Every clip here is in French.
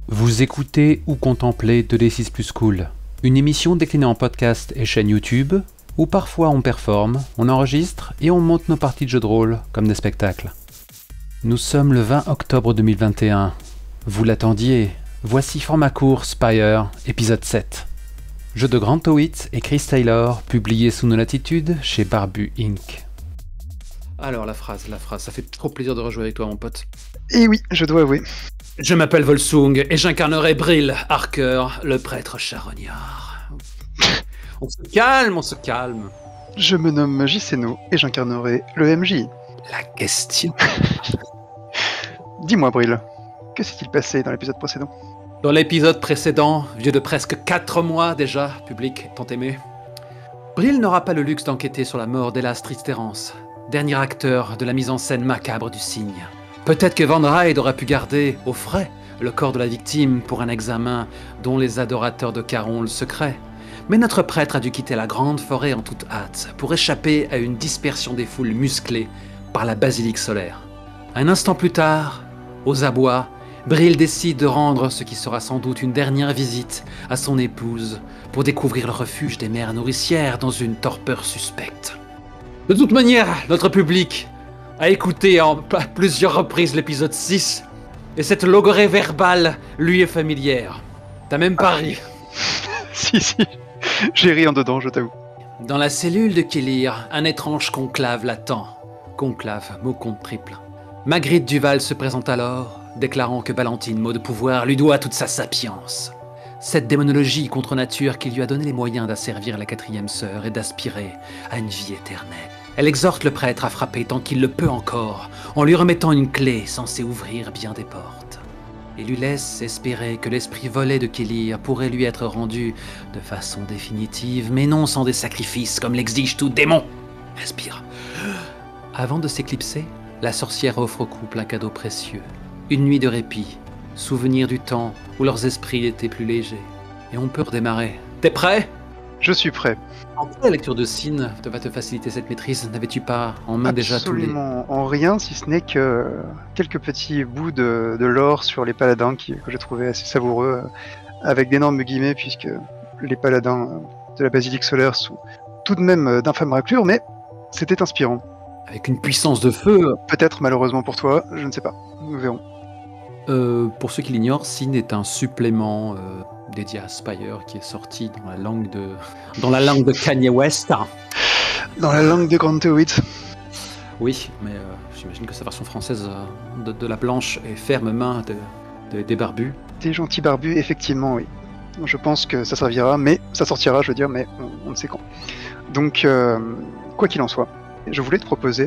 Vous écoutez ou contemplez 2D6 Plus Cool, une émission déclinée en podcast et chaîne YouTube, où parfois on performe, on enregistre et on monte nos parties de jeux de rôle comme des spectacles. Nous sommes le 20 octobre 2021. Vous l'attendiez, voici Format court Spire, épisode 7. Jeu de Grant Howitt et Chris Taylor, publié sous nos latitudes chez Barbu Inc. Alors la phrase, ça fait trop plaisir de rejouer avec toi mon pote. Et oui, je dois avouer. Je m'appelle Volsung et j'incarnerai Brill Harker, le prêtre charognard. On se calme. Je me nomme Jceno et j'incarnerai le MJ. La question. Dis-moi, Brill, que s'est-il passé dans l'épisode précédent ? Dans l'épisode précédent, vieux de presque 4 mois déjà, public tant aimé, Brill n'aura pas le luxe d'enquêter sur la mort d'Elas Tristérance, dernier acteur de la mise en scène macabre du cygne. Peut-être que Van Ride aurait pu garder, au frais, le corps de la victime pour un examen dont les adorateurs de Caron le secret. Mais notre prêtre a dû quitter la grande forêt en toute hâte pour échapper à une dispersion des foules musclées par la basilique solaire. Un instant plus tard, aux abois, Brill décide de rendre ce qui sera sans doute une dernière visite à son épouse pour découvrir le refuge des mères nourricières dans une torpeur suspecte. De toute manière, notre public a écouté en plusieurs reprises l'épisode 6, et cette logorée verbale lui est familière. T'as même pas ri. Si, j'ai ri en dedans, je t'avoue. Dans la cellule de Kélir, un étrange conclave l'attend. Conclave, mot compte triple. Magritte Duval se présente alors, déclarant que Balantine, mot de pouvoir, lui doit toute sa sapience. Cette démonologie contre nature qui lui a donné les moyens d'asservir la 4e sœur et d'aspirer à une vie éternelle. Elle exhorte le prêtre à frapper tant qu'il le peut encore, en lui remettant une clé censée ouvrir bien des portes. Et lui laisse espérer que l'esprit volé de Kélir pourrait lui être rendu de façon définitive, mais non sans des sacrifices comme l'exige tout démon. Respire. Avant de s'éclipser, la sorcière offre au couple un cadeau précieux. Une nuit de répit, souvenir du temps où leurs esprits étaient plus légers. Et on peut redémarrer. T'es prêt ? Je suis prêt. En quoi la lecture de signes va te faciliter cette maîtrise ? N'avais-tu pas en main déjà tous les... Absolument en rien, si ce n'est que quelques petits bouts de lore sur les paladins que j'ai trouvé assez savoureux, avec d'énormes guillemets, puisque les paladins de la basilique solaire sont tout de même d'infâmes raclures, mais c'était inspirant. Avec une puissance de feu. Peut-être malheureusement pour toi, je ne sais pas, nous verrons. Pour ceux qui l'ignorent, Sign est un supplément dédié à Spire qui est sorti dans la langue de Kanye West. Dans la langue de Grant Howitt. Oui, mais j'imagine que sa version française de la blanche et ferme main des barbus. Des gentils barbus, effectivement, oui. Je pense que ça servira, mais ça sortira, je veux dire, mais on ne sait quand. Donc, quoi qu'il en soit, je voulais te proposer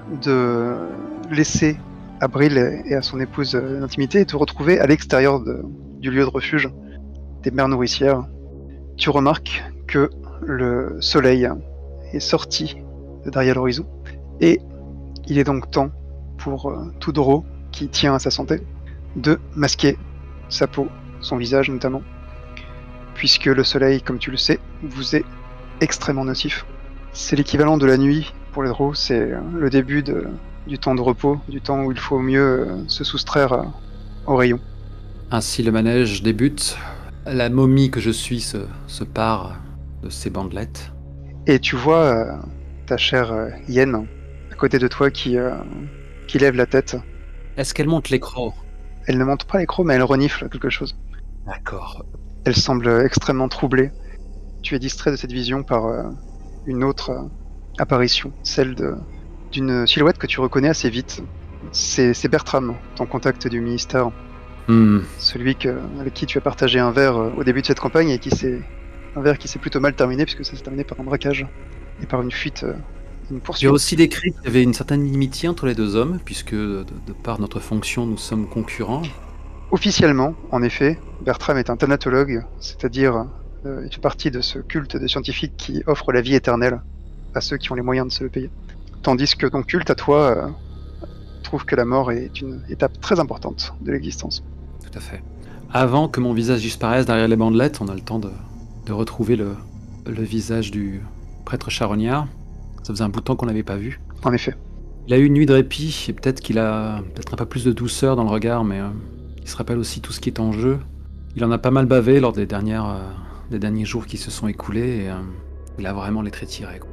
de laisser à Brill et à son épouse l'intimité et te retrouver à l'extérieur du lieu de refuge des mères nourricières. Tu remarques que le soleil est sorti de derrière l'horizon et il est donc temps pour Tudoro, qui tient à sa santé, de masquer sa peau, son visage notamment, puisque le soleil, comme tu le sais, vous est extrêmement nocif. C'est l'équivalent de la nuit pour les drôles, c'est le début du temps de repos, du temps où il faut mieux se soustraire aux rayons. Ainsi le manège débute. La momie que je suis se pare de ses bandelettes. Et tu vois ta chère Yen à côté de toi qui lève la tête. Est-ce qu'elle monte l'écran ? Elle ne monte pas l'écran, mais elle renifle quelque chose. D'accord. Elle semble extrêmement troublée. Tu es distrait de cette vision par une autre apparition, celle d'une silhouette que tu reconnais assez vite. C'est Bertram, ton contact du ministère. Celui avec qui tu as partagé un verre au début de cette campagne et un verre qui s'est plutôt mal terminé puisque ça s'est terminé par un braquage et par une fuite, une poursuite. Tu as aussi décrit qu'il y avait une certaine inimitié entre les deux hommes puisque de par notre fonction nous sommes concurrents. Officiellement, en effet, Bertram est un thanatologue, c'est-à-dire il fait partie de ce culte de scientifiques qui offre la vie éternelle à ceux qui ont les moyens de se le payer. Tandis que ton culte à toi trouve que la mort est une étape très importante de l'existence. Tout à fait. Avant que mon visage disparaisse derrière les bandelettes, on a le temps de retrouver le visage du prêtre charognard. Ça faisait un bout de temps qu'on l'avait pas vu. En effet. Il a eu une nuit de répit, et peut-être qu'il a un peu plus de douceur dans le regard, mais il Il se rappelle aussi tout ce qui est en jeu. Il en a pas mal bavé lors des derniers jours qui se sont écoulés. Et, il a vraiment les traits tirés, quoi.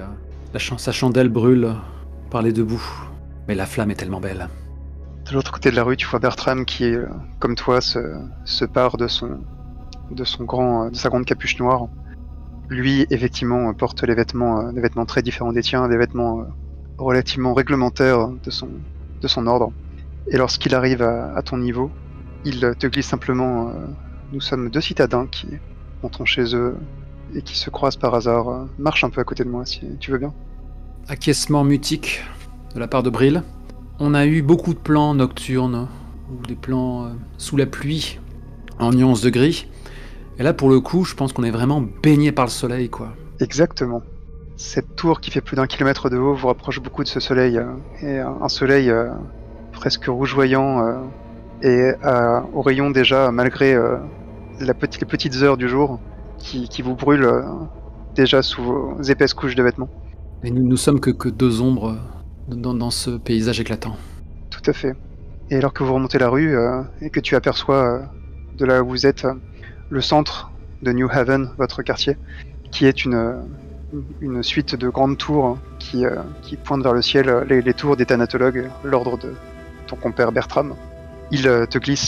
Sa chandelle brûle par les deux bouts. Mais la flamme est tellement belle. De l'autre côté de la rue, tu vois Bertram qui, comme toi, se pare de sa grande capuche noire. Lui, effectivement, porte des vêtements très différents des tiens, des vêtements relativement réglementaires de son ordre. Et lorsqu'il arrive à ton niveau, il te glisse simplement nous sommes 2 citadins qui rentrent chez eux et qui se croisent par hasard. Marche un peu à côté de moi si tu veux bien. Acquiescement mutique de la part de Brill. On a eu beaucoup de plans nocturnes, ou des plans sous la pluie, en nuances de gris. Et là, pour le coup, je pense qu'on est vraiment baigné par le soleil, quoi. Exactement. Cette tour qui fait plus d'1 kilomètre de haut vous rapproche beaucoup de ce soleil. Et un soleil presque rougeoyant et au rayon déjà, malgré les petites heures du jour qui vous brûlent déjà sous vos épaisses couches de vêtements. Et nous sommes que 2 ombres dans ce paysage éclatant. Tout à fait. Et alors que vous remontez la rue et que tu aperçois de là où vous êtes le centre de New Haven, votre quartier, qui est une suite de grandes tours qui pointent vers le ciel, les tours des thanatologues, l'ordre de ton compère Bertram. Il te glisse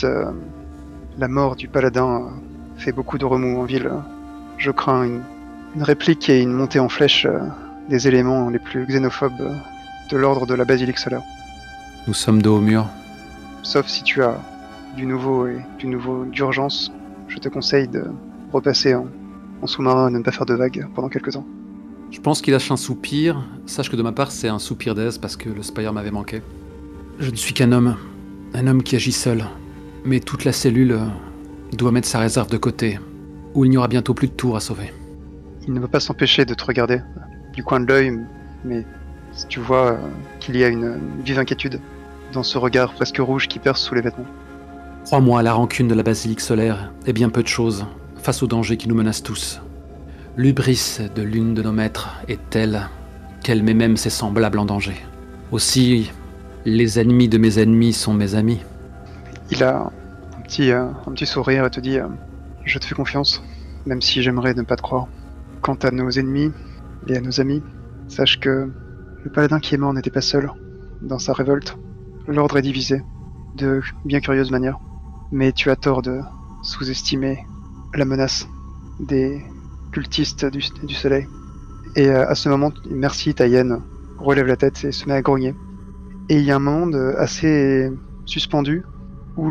la mort du paladin fait beaucoup de remous en ville. Je crains une réplique et une montée en flèche des éléments les plus xénophobes de l'ordre de la basilique solaire. Nous sommes dos au mur. Sauf si tu as du nouveau d'urgence, je te conseille de repasser en sous-marin et de ne pas faire de vagues pendant quelques temps. Je pense qu'il lâche un soupir. Sache que de ma part, c'est un soupir d'aise parce que le Spire m'avait manqué. Je ne suis qu'un homme qui agit seul. Mais toute la cellule doit mettre sa réserve de côté, où il n'y aura bientôt plus de tours à sauver. Il ne va pas s'empêcher de te regarder du coin de l'œil, mais tu vois qu'il y a une vive inquiétude dans ce regard presque rouge qui perce sous les vêtements. Crois-moi, la rancune de la basilique solaire est bien peu de choses face au danger qui nous menace tous. L'hubris de l'une de nos maîtres est telle qu'elle met même ses semblables en danger. Aussi, les ennemis de mes ennemis sont mes amis. Il a un petit sourire et te dit je te fais confiance, même si j'aimerais ne pas te croire. Quant à nos ennemis et à nos amis, sache que le paladin qui est mort n'était pas seul dans sa révolte. L'ordre est divisé, de bien curieuse manière. Mais tu as tort de sous-estimer la menace des cultistes du soleil. Et à ce moment, merci, Taïen relève la tête et se met à grogner. Et il y a un moment assez suspendu où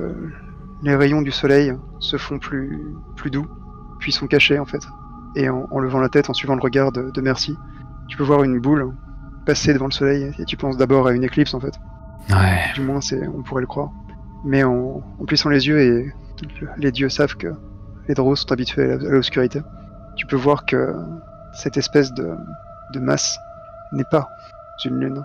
les rayons du soleil se font plus doux, puis sont cachés en fait. Et en levant la tête, en suivant le regard de Merci, tu peux voir une boule passer devant le soleil et tu penses d'abord à une éclipse en fait. Ouais. Du moins, on pourrait le croire. Mais en plissant les yeux, et les dieux savent que les drôles sont habitués à l'obscurité, tu peux voir que cette espèce de masse n'est pas une lune.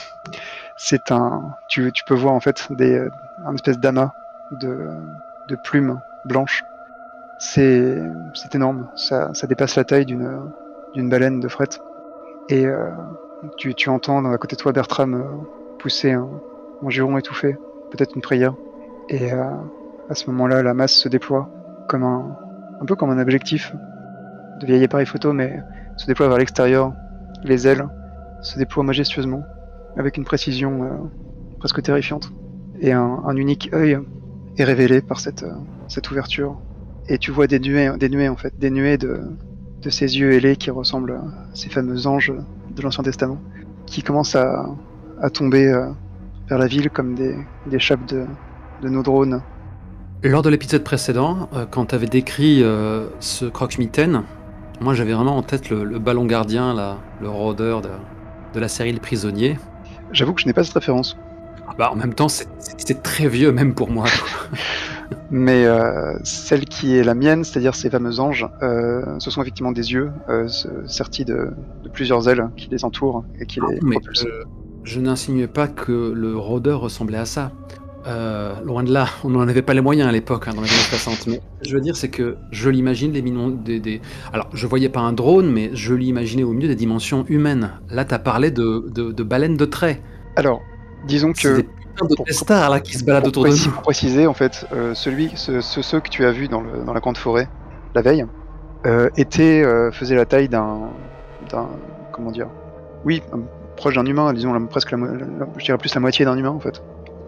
Tu peux voir en fait un espèce d'amas de plumes blanches. C'est énorme, ça dépasse la taille d'une baleine de fret. Et tu entends à côté de toi Bertram pousser un juron étouffé, peut-être une prière. Et à ce moment-là, la masse se déploie comme un peu comme un objectif de vieil appareil photo, mais se déploie vers l'extérieur. Les ailes se déploient majestueusement, avec une précision presque terrifiante. Et un unique œil est révélé par cette ouverture. Et tu vois des nuées en fait, des nuées de ces yeux ailés qui ressemblent à ces fameux anges de l'Ancien Testament, qui commencent à tomber vers la ville comme des chapes de nos drones. Lors de l'épisode précédent, quand tu avais décrit ce croque-mitaine, moi j'avais vraiment en tête le ballon gardien, là, le rôdeur de la série Le Prisonnier. J'avoue que je n'ai pas cette référence. En même temps, c'est très vieux même pour moi. Mais celle qui est la mienne, c'est-à-dire ces fameux anges, ce sont effectivement des yeux sertis de plusieurs ailes qui les entourent et qui les propulsent. Je n'insinuais pas que le rôdeur ressemblait à ça. Loin de là, on n'en avait pas les moyens à l'époque, dans les années 60. Mais je veux dire, c'est que je l'imagine Alors, je voyais pas un drone, mais je l'imaginais au milieu des dimensions humaines. Là, t'as parlé de baleines de trait. Alors, disons que... C'est des putain de testard là qui se balade autour de nous. Pour préciser, en fait, ceux que tu as vus dans la grande forêt la veille faisaient la taille d'un, comment dire, oui, proche d'un humain, disons presque je dirais plus la moitié d'un humain en fait.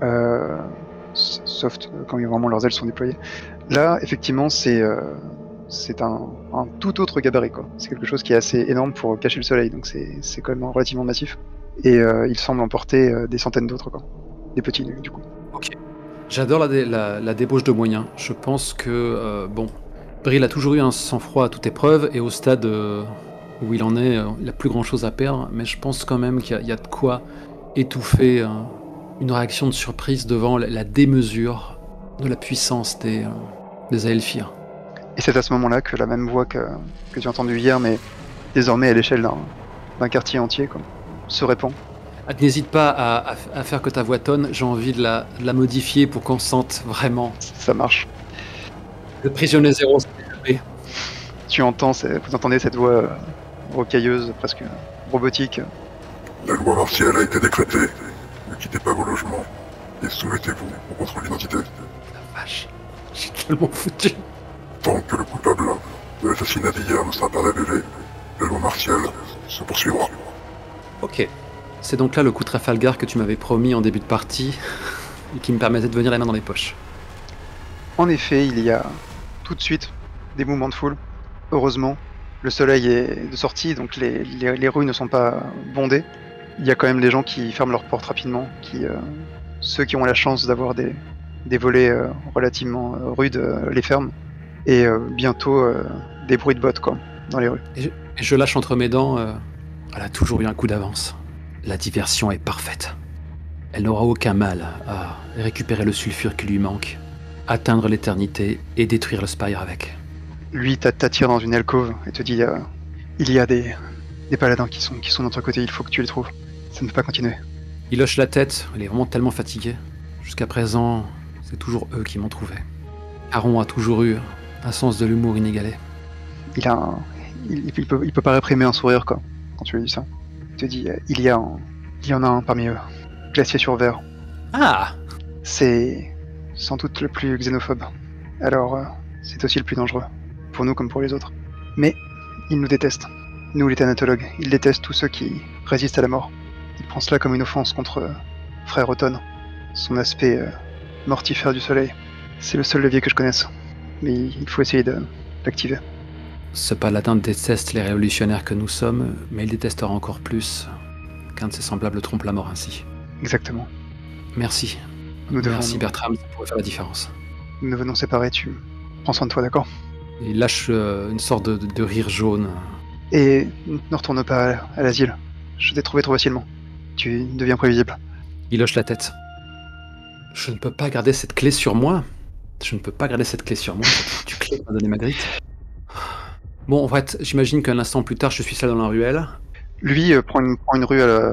Sauf quand vraiment leurs ailes sont déployées. Là, effectivement, c'est un tout autre gabarit, quoi. C'est quelque chose qui est assez énorme pour cacher le soleil, donc c'est quand même relativement massif. Et il semble emporter des centaines d'autres, quoi. Des petits, du coup. Ok. J'adore la débauche de moyens. Je pense que, Bril a toujours eu un sang-froid à toute épreuve, et au stade où il en est, il n'a plus grand-chose à perdre, mais je pense quand même qu'il y a de quoi étouffer une réaction de surprise devant la démesure de la puissance des Aelfir. Et c'est à ce moment-là que la même voix que tu as entendue hier, mais désormais à l'échelle d'un quartier entier, quoi, se répand. Ah, n'hésite pas à faire que ta voix tonne, j'ai envie de la modifier pour qu'on sente vraiment. Ça marche. Le prisonnier zéro, c'est échappé. Vous entendez cette voix rocailleuse, presque robotique. La loi martiale a été décrétée. Ne quittez pas vos logements et soumettez-vous au contrôle d'identité. La vache, j'ai tellement foutu. Tant que le coupable de l'assassinat d'hier ne sera pas révélé, la loi martiale se poursuivra. Ok. C'est donc là le coup de Trafalgar que tu m'avais promis en début de partie et qui me permettait de venir les mains dans les poches. En effet, il y a tout de suite des mouvements de foule. Heureusement, le soleil est de sortie, donc les rues ne sont pas bondées. Il y a quand même des gens qui ferment leurs portes rapidement, ceux qui ont la chance d'avoir des volets relativement rudes les ferment. Et bientôt des bruits de bottes, quoi, dans les rues. Et je lâche entre mes dents, elle a toujours eu un coup d'avance. La diversion est parfaite. Elle n'aura aucun mal à récupérer le sulfure qui lui manque, atteindre l'éternité et détruire le Spire avec. Lui t'attire dans une alcôve et te dit il y a des paladins qui sont de notre côté, il faut que tu les trouves. Ça ne peut pas continuer. Il hoche la tête, il est vraiment tellement fatigué. Jusqu'à présent, c'est toujours eux qui m'ont trouvé. Aron a toujours eu un sens de l'humour inégalé. Il peut pas réprimer un sourire, quoi, quand tu lui dis ça. Il te dit il y en a un parmi eux. Glacier sur verre. Ah! C'est sans doute le plus xénophobe. Alors, c'est aussi le plus dangereux. Pour nous comme pour les autres. Mais il nous déteste. Nous, les thanatologues. Il déteste tous ceux qui résistent à la mort. Il prend cela comme une offense contre Frère Automne. Son aspect mortifère du soleil. C'est le seul levier que je connaisse. Mais il faut essayer de l'activer. Ce paladin déteste les révolutionnaires que nous sommes, mais il détestera encore plus qu'un de ses semblables trompe la mort ainsi. Exactement. Merci. Merci Bertram, ça pourrait faire la différence. Nous venons séparer, tu prends soin de toi, d'accord? Il lâche une sorte de rire jaune. Et ne retourne pas à l'asile. Je t'ai trouvé trop facilement. Tu deviens prévisible. Il hoche la tête. Je ne peux pas garder cette clé sur moi. Je ne peux pas garder cette clé sur moi. Tu clé m'a donné Magritte. Bon, en fait, j'imagine qu'un instant plus tard, je suis seul dans la ruelle. Lui prend une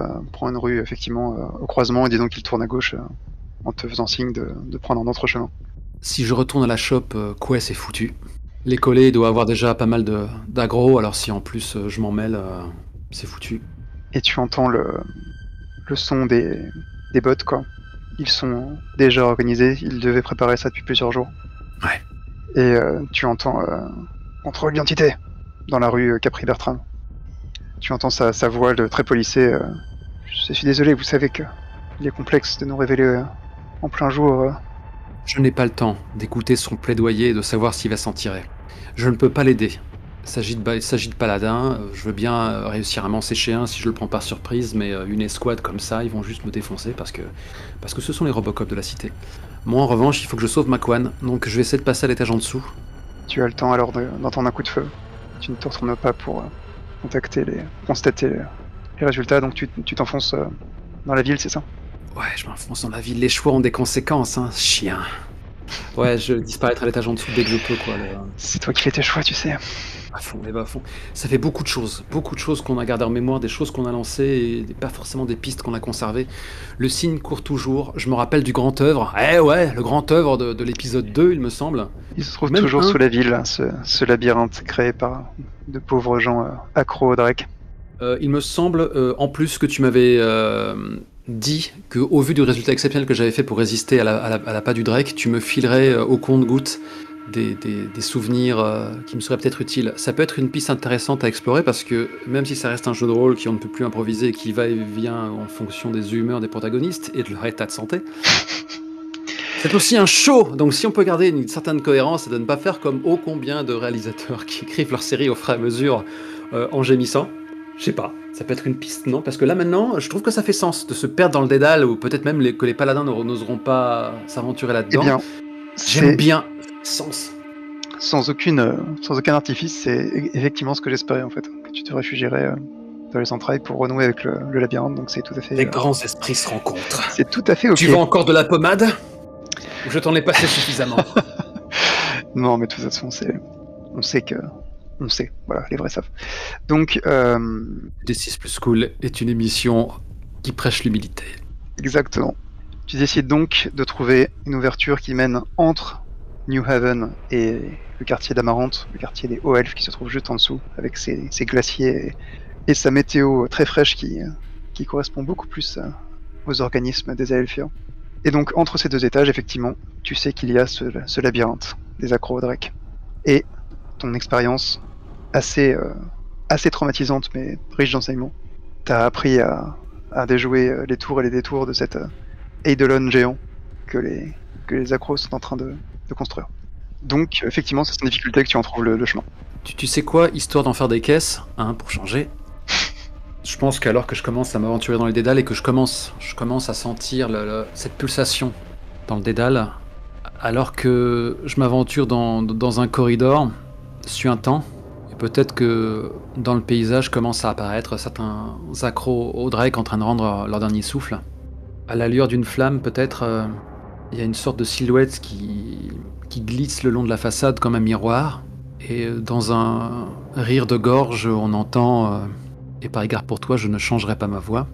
rue effectivement au croisement et dis donc qu'il tourne à gauche en te faisant signe de prendre un autre chemin. Si je retourne à la shop, Kouès c'est foutu. Les collés doivent avoir déjà pas mal d'aggro, alors si en plus je m'en mêle, c'est foutu. Et tu entends le son des bots, quoi. Ils sont déjà organisés, ils devaient préparer ça depuis plusieurs jours. Ouais. Et tu entends contrôle d'identité dans la rue Capri-Bertrand. Tu entends sa voix très polissée. Je suis désolé, vous savez que il est complexe de nous révéler en plein jour. Je n'ai pas le temps d'écouter son plaidoyer et de savoir s'il va s'en tirer. Je ne peux pas l'aider. Il s'agit de paladin, je veux bien réussir à m'en sécher un si je le prends par surprise, mais une escouade comme ça, ils vont juste me défoncer parce que ce sont les Robocop de la cité. Moi en revanche, il faut que je sauve Makwan, donc je vais essayer de passer à l'étage en dessous. Tu as le temps alors d'entendre un coup de feu. Tu ne te retournes pas pour constater les résultats, donc tu t'enfonces dans la ville, c'est ça? Ouais, je m'enfonce dans la ville, les choix ont des conséquences, hein, chien. Ouais, je disparaîtrai à l'étage en dessous dès que je peux, quoi. C'est toi qui fais tes choix, tu sais. À fond, à fond. Ça fait beaucoup de choses qu'on a gardées en mémoire, des choses qu'on a lancées, et pas forcément des pistes qu'on a conservées. Le signe court toujours, je me rappelle du grand œuvre. Ouais, le grand œuvre de l'épisode 2, il me semble. Il se trouve même toujours sous la ville, ce labyrinthe créé par de pauvres gens accros au Drake. Il me semble, en plus, que tu m'avais dit qu'au vu du résultat exceptionnel que j'avais fait pour résister à la pas du Drake, tu me filerais au compte-gouttes des souvenirs qui me seraient peut-être utiles. Ça peut être une piste intéressante à explorer parce que même si ça reste un jeu de rôle qui on ne peut plus improviser et qui va et vient en fonction des humeurs des protagonistes et de leur état de santé, c'est aussi un show. Donc si on peut garder une certaine cohérence et de ne pas faire comme ô combien de réalisateurs qui écrivent leur série au fur et à mesure en gémissant, je sais pas, ça peut être une piste, non? Parce que là maintenant, je trouve que ça fait sens de se perdre dans le dédale ou peut-être même que les paladins n'oseront pas s'aventurer là-dedans. Eh bien, j'aime bien sens. Sans aucun artifice, c'est effectivement ce que j'espérais en fait. Que tu te réfugierais dans les entrailles pour renouer avec le labyrinthe, donc c'est tout à fait... Les grands esprits se rencontrent. C'est tout à fait ok. Tu veux encore de la pommade? Ou je t'en ai passé suffisamment? Non, mais de toute façon, on sait, voilà, les vrais savent. Donc... D6 plus Cool est une émission qui prêche l'humilité. Exactement. Tu décides donc de trouver une ouverture qui mène entre New Haven et le quartier d'Amarante, le quartier des Hauts Elfes qui se trouve juste en dessous, avec ses glaciers et sa météo très fraîche qui correspond beaucoup plus aux organismes des Aelfiens. Et donc, entre ces deux étages, effectivement, tu sais qu'il y a ce labyrinthe des Acro-Drake. Et ton expérience assez traumatisante, mais riche d'enseignements, t'as appris à déjouer les tours et les détours de cet Eidolon géant que les Acros sont en train de construire. Donc, effectivement, c'est une difficulté que tu en trouves le chemin. Tu sais quoi, histoire d'en faire des caisses, hein, pour changer, je pense qu'alors que je commence à m'aventurer dans les dédales et que je commence à sentir cette pulsation dans le dédale, alors que je m'aventure dans un corridor suintant, et peut-être que dans le paysage commencent à apparaître certains accros au Drake en train de rendre leur dernier souffle. À l'allure d'une flamme, peut-être, il y a une sorte de silhouette qui glisse le long de la façade comme un miroir, et dans un rire de gorge, on entend... Et par égard pour toi, je ne changerai pas ma voix.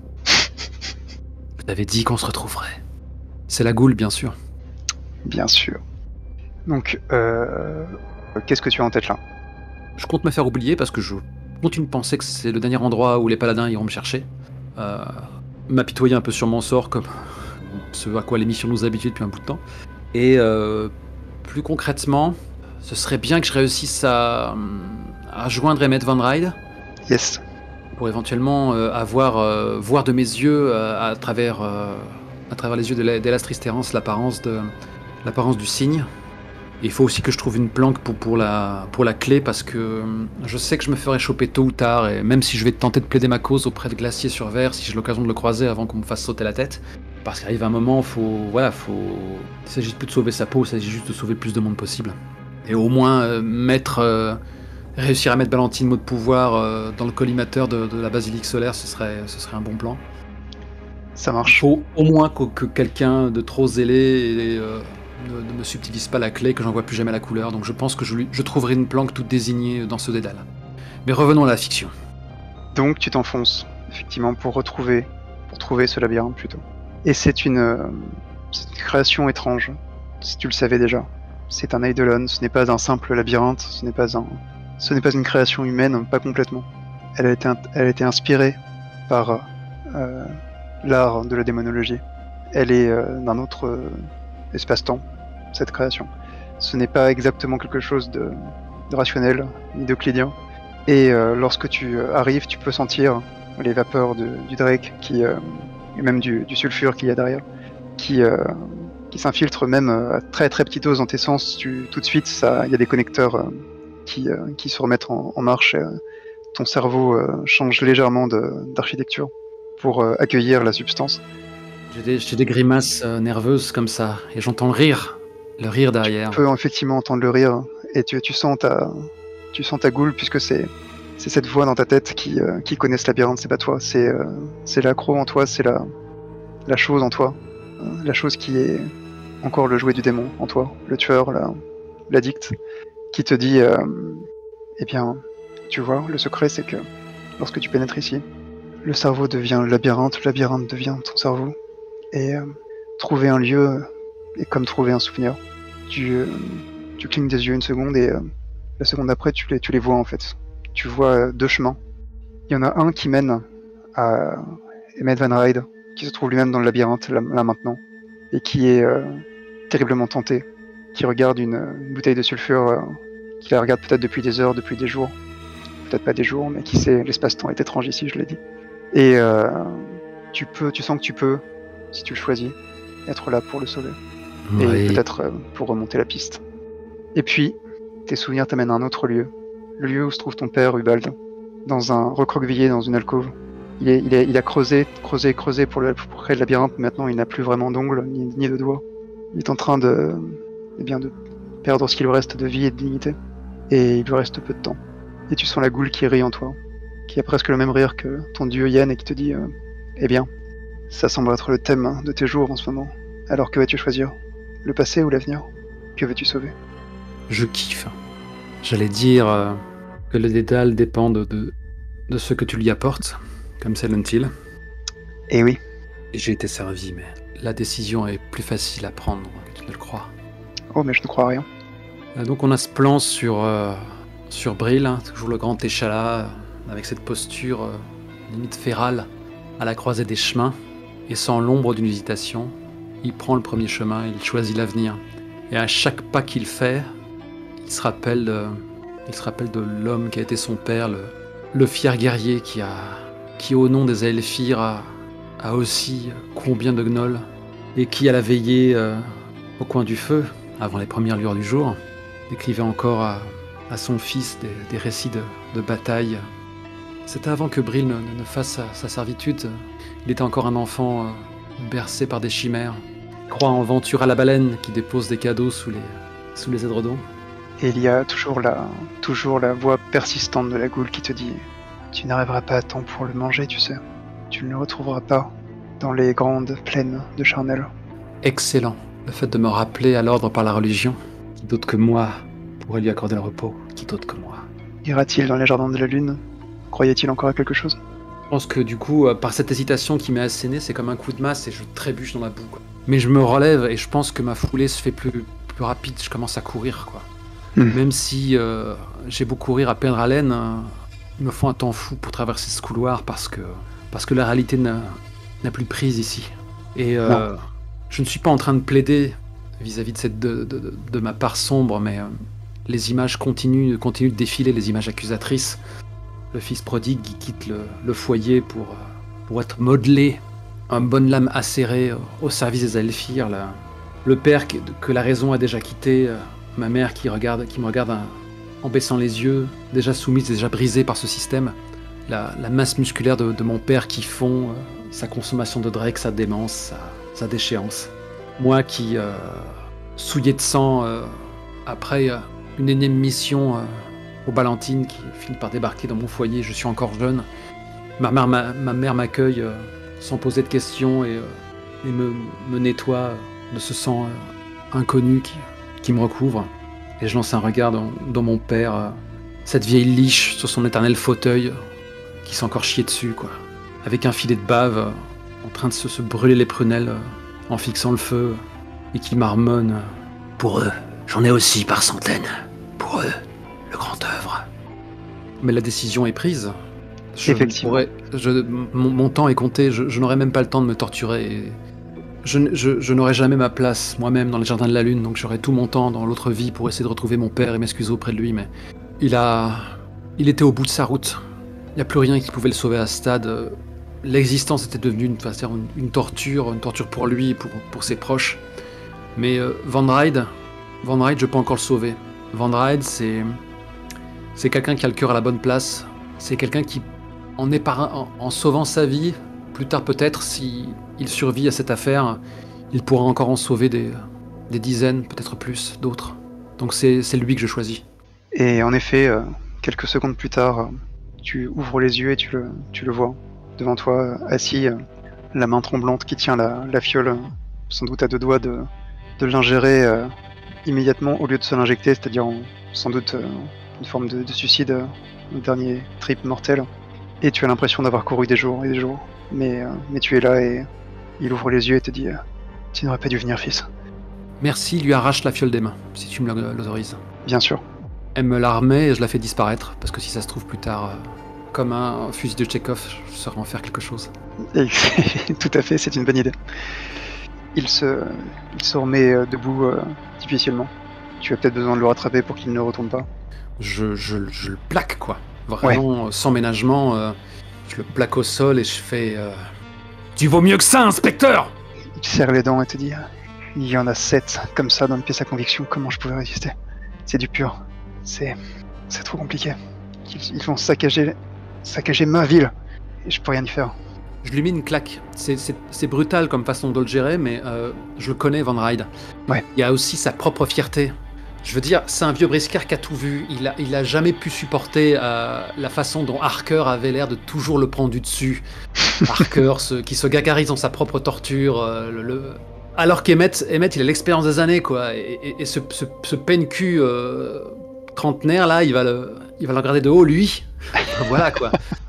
Je t'avais dit qu'on se retrouverait. C'est la goule, bien sûr. Bien sûr. Donc, qu'est-ce que tu as en tête là? Je compte me faire oublier parce que je continue de penser que c'est le dernier endroit où les paladins iront me chercher. M'apitoyer un peu sur mon sort, comme ce à quoi l'émission nous habitue depuis un bout de temps. Et plus concrètement, ce serait bien que je réussisse à joindre Emmett Van Ride. Yes. Pour éventuellement voir de mes yeux à travers les yeux d'Elastristerance l'apparence du cygne. Il faut aussi que je trouve une planque pour la clé parce que je sais que je me ferai choper tôt ou tard et même si je vais tenter de plaider ma cause auprès de Glacier sur Verre si j'ai l'occasion de le croiser avant qu'on me fasse sauter la tête. Parce qu'arrive un moment, il s'agit plus de sauver sa peau, il s'agit juste de sauver le plus de monde possible. Et au moins réussir à mettre Valentine mot de pouvoir dans le collimateur de la basilique solaire, ce serait un bon plan. Ça marche. Il faut au moins que quelqu'un de trop zélé ne me subtilise pas la clé, que j'en vois plus jamais la couleur. Donc je pense que je trouverai une planque toute désignée dans ce dédale. Mais revenons à la fiction. Donc tu t'enfonces, effectivement, pour trouver ce labyrinthe plutôt. Et c'est une création étrange, si tu le savais déjà. C'est un Eidolon, ce n'est pas un simple labyrinthe, ce n'est pas une création humaine, pas complètement. Elle a été inspirée par l'art de la démonologie. Elle est d'un autre espace-temps, cette création. Ce n'est pas exactement quelque chose de rationnel, ni d'euclidien. Et lorsque tu arrives, tu peux sentir les vapeurs du Drake, et même du sulfure qu'il y a derrière, qui s'infiltrent même à très très petite dose dans tes sens. Tout de suite, il y a des connecteurs qui se remettent en marche. Ton cerveau change légèrement d'architecture pour accueillir la substance. J'ai des grimaces nerveuses comme ça, et j'entends le rire derrière. Tu peux effectivement entendre le rire, et tu sens ta goule, puisque c'est cette voix dans ta tête qui connaît ce labyrinthe, c'est pas toi, c'est l'accro en toi, c'est la chose en toi, la chose qui est encore le jouet du démon en toi, le tueur, l'addict, qui te dit eh bien, tu vois, le secret c'est que lorsque tu pénètres ici, le cerveau devient le labyrinthe devient ton cerveau, et trouver un lieu est comme trouver un souvenir. Tu clignes des yeux une seconde et la seconde après tu les vois en fait. Tu vois deux chemins. Il y en a un qui mène à Emmett Van Ride, qui se trouve lui-même dans le labyrinthe là maintenant, et qui est terriblement tenté, qui regarde une bouteille de sulfure, qui la regarde peut-être depuis des heures, depuis des jours, peut-être pas des jours, mais qui sait, l'espace-temps est étrange ici, je l'ai dit. Et tu sens que tu peux, si tu le choisis, être là pour le sauver. Oui. Et peut-être pour remonter la piste. Et puis, tes souvenirs t'amènent à un autre lieu. Le lieu où se trouve ton père, Ubald, recroquevillé dans une alcôve. Il a creusé pour créer le labyrinthe, mais maintenant il n'a plus vraiment d'ongles ni de doigts. Il est en train de perdre ce qu'il lui reste de vie et de dignité. Et il lui reste peu de temps. Et tu sens la goule qui rit en toi, qui a presque le même rire que ton dieu Yen et qui te dit eh bien, ça semble être le thème de tes jours en ce moment. Alors que vas-tu choisir? Le passé ou l'avenir? Que veux-tu sauver? Je kiffe. J'allais dire que le dédale dépend de ce que tu lui apportes, comme Silent Hill. Eh oui. Et j'ai été servi, mais la décision est plus facile à prendre que tu ne le crois. Oh, mais je ne crois à rien. Donc on a ce plan sur Brill, hein, toujours le grand échalas, avec cette posture limite férale à la croisée des chemins, et sans l'ombre d'une hésitation, il prend le premier chemin, il choisit l'avenir. Et à chaque pas qu'il fait, il se rappelle de l'homme qui a été son père, le fier guerrier qui au nom des Aelfir a aussi combien de gnolls, et qui, à la veillée au coin du feu, avant les premières lueurs du jour, décrivait encore à son fils des récits de bataille. C'était avant que Brill ne fasse sa servitude. Il était encore un enfant bercé par des chimères. Il croit en Venture à la baleine qui dépose des cadeaux sous les édredons. Et il y a toujours la voix persistante de la goule qui te dit tu n'arriveras pas à temps pour le manger, tu sais. Tu ne le retrouveras pas dans les grandes plaines de Charnel. Excellent. Le fait de me rappeler à l'ordre par la religion. Qui d'autre que moi pourrait lui accorder le repos? Qui d'autre que moi? Ira-t-il dans les jardins de la lune? Croyait-il encore à quelque chose? Je pense que du coup, par cette hésitation qui m'est assénée, c'est comme un coup de masse et je trébuche dans la boue, quoi. Mais je me relève et je pense que ma foulée se fait plus rapide. Je commence à courir, quoi. Même si j'ai beau courir à perdre haleine, il me faut un temps fou pour traverser ce couloir parce que la réalité n'a plus prise ici. Et je ne suis pas en train de plaider vis-à-vis de ma part sombre, mais les images continuent de défiler, les images accusatrices. Le fils prodigue qui quitte le foyer pour être modelé, un bonne lame acérée au service des Aelfir, le père que la raison a déjà quitté, ma mère qui me regarde en baissant les yeux, déjà soumise, déjà brisée par ce système, la masse musculaire de mon père qui fond, sa consommation de Drake, sa démence, sa déchéance. Moi qui, souillé de sang, après une énième mission aux Ballantines qui finit par débarquer dans mon foyer, je suis encore jeune. Ma mère m'accueille sans poser de questions et me nettoie de ce sang inconnu qui me recouvre. Et je lance un regard dans mon père, cette vieille liche sur son éternel fauteuil qui s'est encore chié dessus, quoi. Avec un filet de bave, en train de se brûler les prunelles en fixant le feu, et qui marmonne « Pour eux, j'en ai aussi par centaines. Pour eux, le grand œuvre. » Mais la décision est prise. Effectivement. Mon temps est compté, je n'aurai même pas le temps de me torturer. Et je n'aurai jamais ma place moi-même dans les jardins de la lune, donc j'aurai tout mon temps dans l'autre vie pour essayer de retrouver mon père et m'excuser auprès de lui, mais il était au bout de sa route. Il n'y a plus rien qui pouvait le sauver à ce stade. L'existence était devenue une torture pour lui et pour ses proches. Mais Van Ride, je peux encore le sauver. Van Ride, c'est quelqu'un qui a le cœur à la bonne place. C'est quelqu'un qui, en sauvant sa vie, plus tard peut-être, si il survit à cette affaire, il pourra encore en sauver des dizaines, peut-être plus, d'autres. Donc c'est lui que je choisis. Et en effet, quelques secondes plus tard, tu ouvres les yeux et tu le vois devant toi, assis, la main tremblante qui tient la fiole, sans doute à deux doigts de l'ingérer immédiatement au lieu de se l'injecter, c'est-à-dire sans doute une forme de suicide, un dernier trip mortel. Et tu as l'impression d'avoir couru des jours et des jours, mais tu es là et il ouvre les yeux et te dit tu n'aurais pas dû venir, fils. Merci, lui arrache la fiole des mains, si tu me l'autorises. Bien sûr. Elle me la remet et je la fais disparaître, parce que si ça se trouve plus tard, comme un fusil de Tchekhov, je saurais en faire quelque chose. Et tout à fait, c'est une bonne idée. Il se remet debout difficilement. Tu as peut-être besoin de le rattraper pour qu'il ne retourne pas. Je le plaque, quoi. Vraiment, sans ménagement, je le plaque au sol et je fais... Tu vaux mieux que ça, inspecteur! Il te serre les dents et te dit il y en a 7 comme ça dans une pièce à conviction, comment je pouvais résister? C'est du pur. C'est trop compliqué. Ils vont saccager ma ville et je peux rien y faire. Je lui mets une claque. C'est brutal comme façon de le gérer, mais je le connais, Van Ride. Ouais. Il a aussi sa propre fierté. Je veux dire, c'est un vieux briscard qui a tout vu. Il a jamais pu supporter la façon dont Harker avait l'air de toujours le prendre du dessus. Harker qui se gargarise dans sa propre torture. Alors qu'Emmett, il a l'expérience des années, quoi. Et ce peine-cul trentenaire, là, il va le regarder de haut, lui. Voilà, quoi.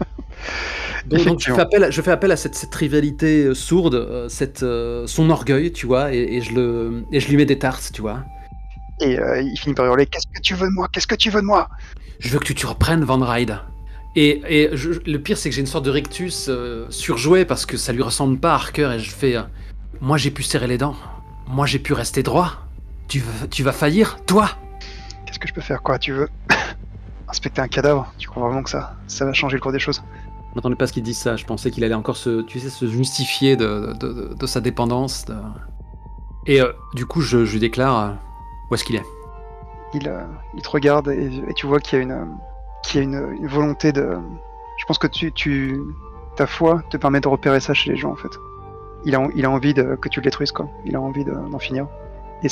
Donc je fais appel à cette rivalité sourde, son orgueil, tu vois, et je lui mets des tartes, tu vois. Et il finit par hurler « Qu'est-ce que tu veux de moi? Qu'est-ce que tu veux de moi ?» Je veux que tu te reprennes, Van Ride. Et le pire, c'est que j'ai une sorte de rictus surjoué parce que ça lui ressemble pas à Harker, et je fais moi j'ai pu serrer les dents, moi j'ai pu rester droit. Tu vas faillir, toi? Qu'est-ce que je peux faire, quoi? Tu veux inspecter un cadavre? Tu crois vraiment que ça va changer le cours des choses? Je m'attendais pas à ce qu'il dise ça, je pensais qu'il allait encore se justifier de sa dépendance. Et du coup, je lui déclare où est-ce qu'il est. Il te regarde et tu vois qu'il y a une volonté de... Je pense que ta foi te permet de repérer ça chez les gens, en fait. Il a envie que tu le détruises, quoi. Il a envie d'en finir. Et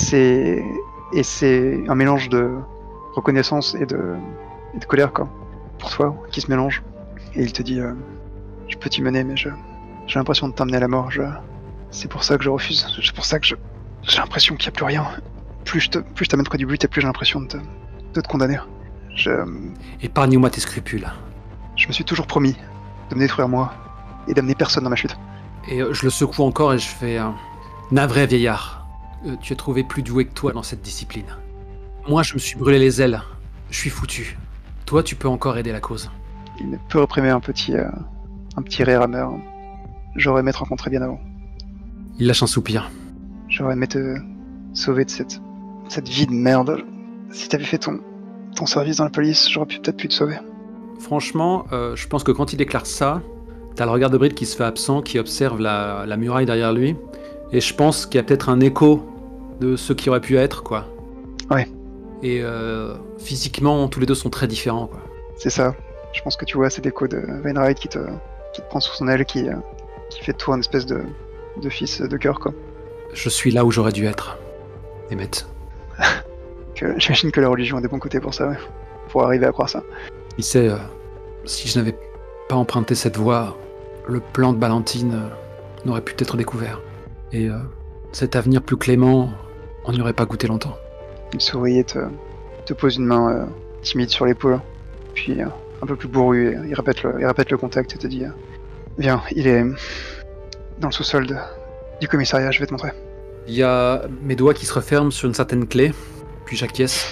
c'est un mélange de reconnaissance et de colère, quoi, pour toi, qui se mélange. Et il te dit je peux t'y mener, mais j'ai l'impression de t'emmener à la mort. C'est pour ça que je refuse. C'est pour ça que j'ai l'impression qu'il n'y a plus rien. Plus je t'amène près du but, et plus j'ai l'impression de te condamner. Épargne-moi tes scrupules. Je me suis toujours promis de me détruire moi et d'amener personne dans ma chute. Et je le secoue encore et je fais navré, vieillard. Tu as trouvé plus doué que toi dans cette discipline. Moi, je me suis brûlé les ailes. Je suis foutu. Toi, tu peux encore aider la cause. Il ne peut réprimer un petit rire amer. J'aurais aimé te rencontrer bien avant. Il lâche un soupir. J'aurais aimé te sauver de cette vie de merde. Si t'avais fait ton service dans la police, j'aurais peut-être pu te sauver. Franchement, je pense que quand il déclare ça, t'as le regard de Bride qui se fait absent, qui observe la muraille derrière lui, et je pense qu'il y a peut-être un écho de ce qui aurait pu être, quoi. Ouais. Et physiquement, tous les deux sont très différents, quoi. C'est ça. Je pense que tu vois cet écho de Wainwright qui te prend sous son aile, qui fait de toi une espèce de fils de cœur, quoi. Je suis là où j'aurais dû être, Emmett. J'imagine que la religion a des bons côtés pour ça, ouais. Pour arriver à croire ça. Il sait, si je n'avais pas emprunté cette voie, le plan de Ballantine n'aurait pu être découvert. Et cet avenir plus clément, on n'y aurait pas goûté longtemps. Il sourit et te pose une main timide sur l'épaule, puis un peu plus bourru, et il répète le contact et te dit viens, il est dans le sous-sol du commissariat, je vais te montrer. Il y a mes doigts qui se referment sur une certaine clé, puis j'acquiesce.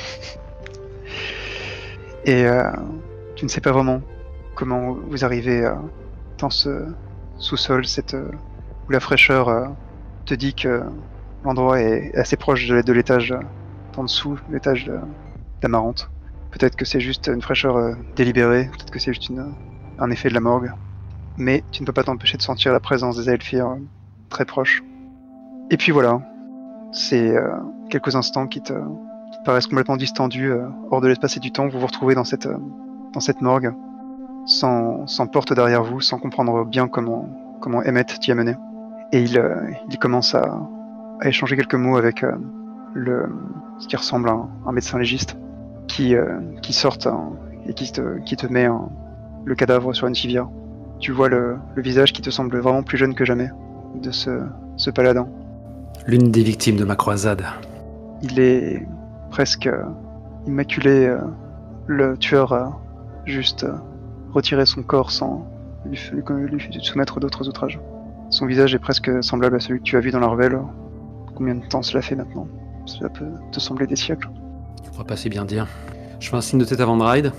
Et tu ne sais pas vraiment comment vous arrivez dans ce sous-sol, où la fraîcheur te dit que l'endroit est assez proche de l'étage en dessous, l'étage d'Amarante. Peut-être que c'est juste une fraîcheur délibérée, peut-être que c'est juste un effet de la morgue. Mais tu ne peux pas t'empêcher de sentir la présence des Aelfir très proches. Et puis voilà, c'est quelques instants qui te paraissent complètement distendus, hors de l'espace et du temps. Vous vous retrouvez dans cette morgue, sans porte derrière vous, sans comprendre bien comment Emmett t'y a mené. Et il commence à échanger quelques mots avec ce qui ressemble à un médecin légiste qui sort et qui te met le cadavre sur une civière. Tu vois le visage qui te semble vraiment plus jeune que jamais de ce paladin. L'une des victimes de ma croisade. Il est presque immaculé. Le tueur a juste retiré son corps sans lui soumettre d'autres outrages. Son visage est presque semblable à celui que tu as vu dans l'Arvel. Combien de temps cela fait maintenant? Cela peut te sembler des siècles. On va pas si bien dire. Je fais un signe de tête à Van Ride.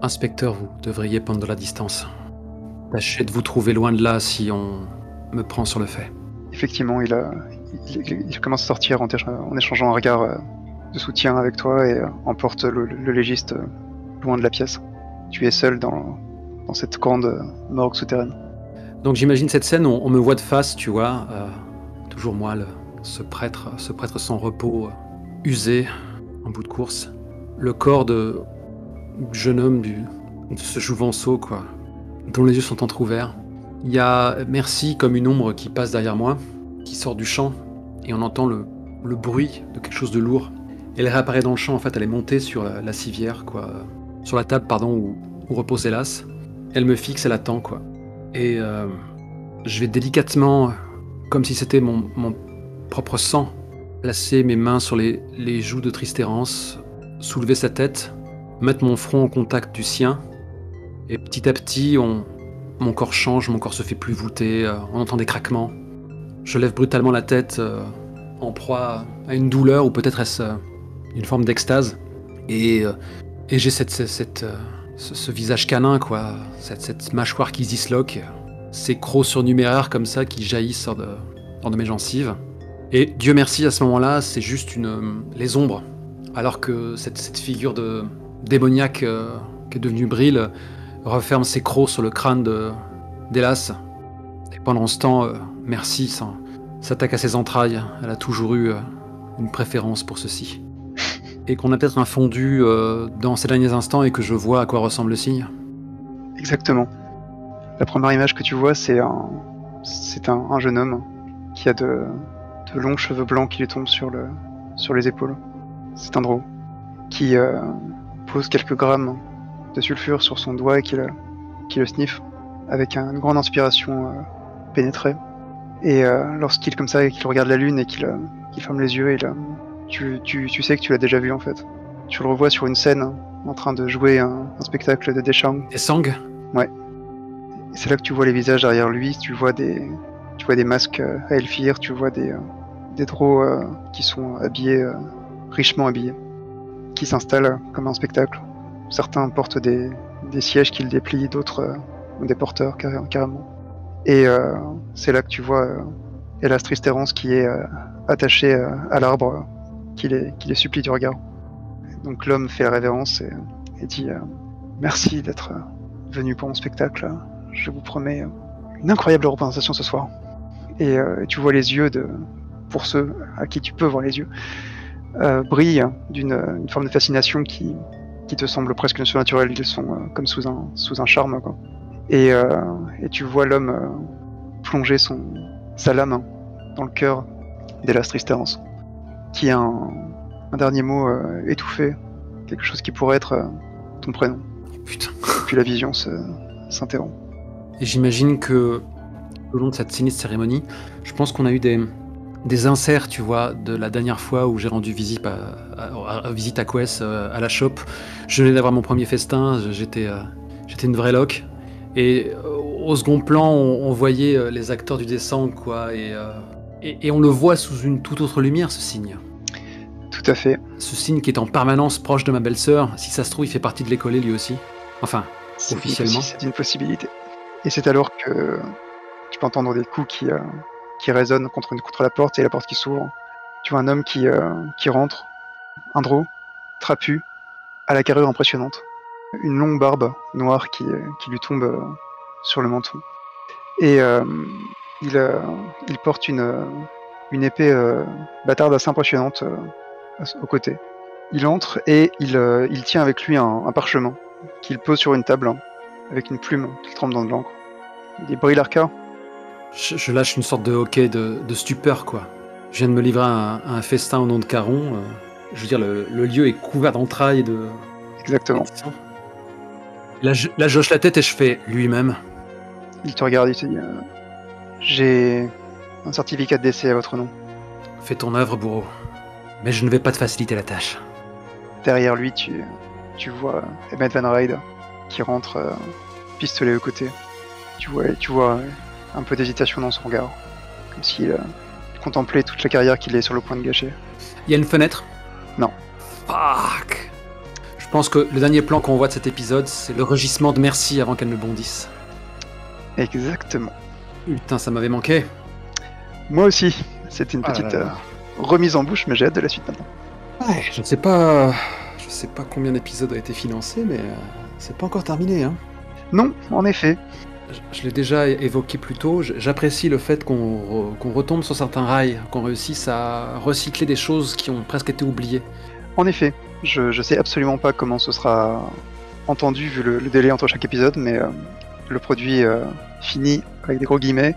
Inspecteur, vous devriez prendre de la distance. Tâchez de vous trouver loin de là si on me prend sur le fait. Effectivement, il commence à sortir en échangeant un regard de soutien avec toi et emporte le légiste loin de la pièce. Tu es seul dans cette grande morgue souterraine. Donc j'imagine cette scène, on me voit de face, tu vois, toujours moi, ce prêtre sans repos, usé, en bout de course. Le corps du jeune homme, de ce jouvenceau, quoi, dont les yeux sont entr'ouverts. Il y a Merci comme une ombre qui passe derrière moi, qui sort du champ, et on entend le bruit de quelque chose de lourd. Elle réapparaît dans le champ, en fait, elle est montée sur la civière, quoi, sur la table, pardon, où repose Hélas. Elle me fixe, elle attend, quoi. Et je vais délicatement, comme si c'était mon propre sang, placer mes mains sur les joues de Tristérance, soulever sa tête, mettre mon front en contact du sien, et petit à petit, mon corps change, mon corps se fait plus voûter, on entend des craquements. Je lève brutalement la tête, en proie à une douleur, ou peut-être est-ce une forme d'extase, et j'ai ce visage canin, quoi, cette mâchoire qui se disloque, ces crocs surnuméraires comme ça qui jaillissent hors de mes gencives. Et Dieu merci, à ce moment-là, c'est juste les ombres. Alors que cette figure démoniaque qui est devenue Bril referme ses crocs sur le crâne d'Hélas. Et pendant ce temps, Merci s'attaque à ses entrailles. Elle a toujours eu une préférence pour ceci. Et qu'on a peut-être un fondu dans ces derniers instants et que je vois à quoi ressemble le signe. Exactement. La première image que tu vois, c'est un jeune homme qui a de longs cheveux blancs qui lui tombent sur les épaules. C'est un drôle qui pose quelques grammes de sulfure sur son doigt et qui le sniffe avec une grande inspiration pénétrée. Et lorsqu'il comme ça, qu'il regarde la lune et qu'il ferme les yeux, tu sais que tu l'as déjà vu en fait. Tu le revois sur une scène en train de jouer un spectacle de Deschamps. Et Sang ? Ouais. Et c'est là que tu vois les visages derrière lui, tu vois des masques à Elfir, tu vois des drôles qui sont habillés, richement habillés, qui s'installent comme un spectacle. Certains portent des sièges qu'ils déplient, d'autres ont des porteurs carrément. Et c'est là que tu vois Hélas Tristérance qui est attaché à l'arbre, qui les supplie du regard. Donc l'homme fait la révérence et dit merci d'être venu pour mon spectacle. Je vous promets une incroyable représentation ce soir. Et tu vois les yeux pour ceux à qui tu peux voir les yeux, brillent d'une forme de fascination qui te semble presque surnaturelle. Ils sont comme sous un charme, quoi. Et tu vois l'homme plonger sa lame dans le cœur d'Hélas Tristérance, qui a un dernier mot étouffé, quelque chose qui pourrait être ton prénom. Putain. Et puis la vision s'interrompt. Et j'imagine que, au long de cette sinistre cérémonie, je pense qu'on a eu des inserts, tu vois, de la dernière fois où j'ai rendu visite à Quest, à la shop. Je venais d'avoir mon premier festin, j'étais une vraie loque. Et au second plan, on voyait les acteurs du descend, quoi, et on le voit sous une toute autre lumière, ce signe. Tout à fait. Ce signe qui est en permanence proche de ma belle-sœur, si ça se trouve, il fait partie de l'école lui aussi. Enfin, officiellement. C'est une possibilité. Et c'est alors que tu peux entendre des coups qui résonnent contre la porte et la porte qui s'ouvre. Tu vois un homme qui rentre, un drôle, trapu, à la carrure impressionnante. Une longue barbe noire qui lui tombe sur le menton. Et il porte une épée bâtarde assez impressionnante au côté. Il entre et il tient avec lui un parchemin qu'il pose sur une table avec une plume qu'il trempe dans de l'encre. Il dit Bril Arca. Je lâche une sorte de hoquet de stupeur, quoi. Je viens de me livrer à un festin au nom de Caron. Je veux dire, le lieu est couvert d'entrailles et de... Exactement. Là, je hoche la tête et je fais lui-même. Il te regarde, il te dit j'ai un certificat de décès à votre nom. Fais ton œuvre, bourreau. Mais je ne vais pas te faciliter la tâche. Derrière lui, tu vois Emmett Van Ride qui rentre, pistolet au côté. Tu vois un peu d'hésitation dans son regard, comme s'il contemplait toute la carrière qu'il est sur le point de gâcher. Il y a une fenêtre ? Non. Fuck. Je pense que le dernier plan qu'on voit de cet épisode, c'est le rugissement de merci avant qu'elle ne bondisse. Exactement. Putain, ça m'avait manqué. Moi aussi. C'était une Ah là petite là là. remise en bouche, mais j'ai hâte de la suite maintenant. Ouais, je sais pas combien d'épisodes a été financé, mais c'est pas encore terminé. Hein. Non, en effet. Je l'ai déjà évoqué plus tôt. J'apprécie le fait qu'on retombe sur certains rails, qu'on réussisse à recycler des choses qui ont presque été oubliées. En effet. Je sais absolument pas comment ce sera entendu vu le délai entre chaque épisode, mais le produit fini, avec des gros guillemets,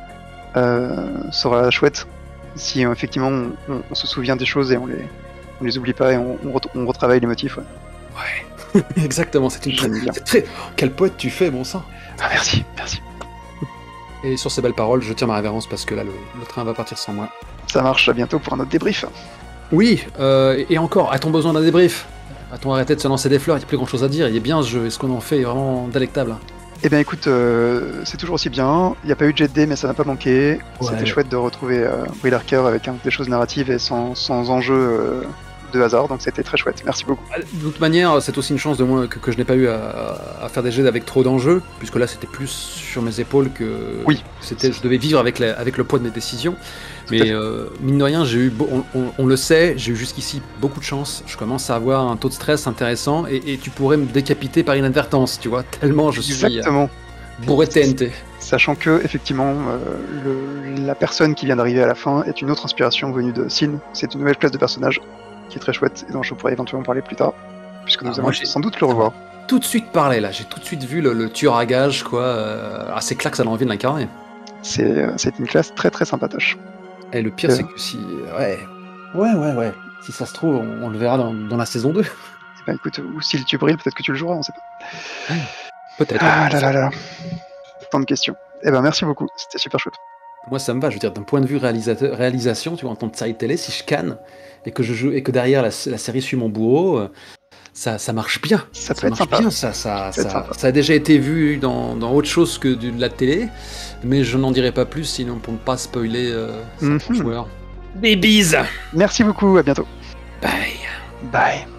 sera chouette si effectivement on se souvient des choses et on les oublie pas et on retravaille les motifs. Ouais. Ouais, exactement. C'est J'aime bien. très. Quel poète tu fais, bon sang. Ah, merci, merci. Et sur ces belles paroles, je tire ma révérence parce que là, le train va partir sans moi. Ça marche, à bientôt pour un autre débrief. Oui, et encore, a-t-on besoin d'un débrief? A-t-on arrêté de se lancer des fleurs? Il n'y a plus grand-chose à dire. Il est bien ce jeu. Et ce qu'on en fait est vraiment délectable. Eh bien écoute, c'est toujours aussi bien. Il n'y a pas eu de Jet Day, mais ça n'a pas manqué. Ouais. C'était chouette de retrouver Will Harker avec des choses narratives et sans enjeu de hasard, donc c'était très chouette. Merci beaucoup. De toute manière, c'est aussi une chance de moi que je n'ai pas eu à faire des jets avec trop d'enjeux, puisque là c'était plus sur mes épaules que Oui. je devais vivre avec le poids de mes décisions. Tout à Mais fait. mine de rien, on le sait, j'ai eu jusqu'ici beaucoup de chance. Je commence à avoir un taux de stress intéressant et tu pourrais me décapiter par inadvertance, tu vois, tellement je suis Exactement. bourré de TNT. Sachant que, effectivement, la personne qui vient d'arriver à la fin est une autre inspiration venue de Sin. C'est une nouvelle classe de personnage qui est très chouette et dont je pourrais éventuellement parler plus tard, puisque nous Ah, allons moi, j'ai- sans doute le revoir. Tout de suite parlé là, j'ai tout de suite vu le tueur à gages, quoi. C'est clair que ça donne envie de l'incarner. C'est une classe très très sympatoche. Et le pire, c'est que si. Ouais. Si ça se trouve, on le verra dans la saison 2. Eh ben écoute, ou si le tube brille, peut-être que tu le joueras, on sait pas. Peut-être. Ah là là là. Tant de questions. Eh ben merci beaucoup, c'était super chouette. Moi, ça me va. Je veux dire, d'un point de vue réalisation, tu vois, en tant que série de télé, si je canne et que je joue et que derrière la série suit mon bourreau, ça marche bien. Ça peut être marche sympa. bien. peut être sympa. Ça a déjà été vu dans autre chose que de la télé, mais je n'en dirai pas plus, sinon pour ne pas spoiler certains joueurs. Des bises. Merci beaucoup, à bientôt. Bye. Bye.